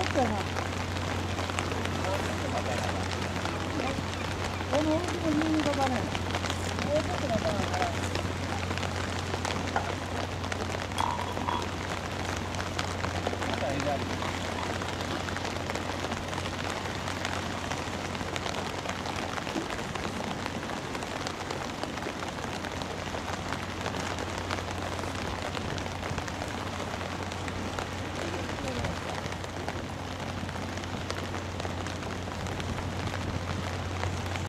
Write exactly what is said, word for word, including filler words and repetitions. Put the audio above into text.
ったな。この大きな新潟だね。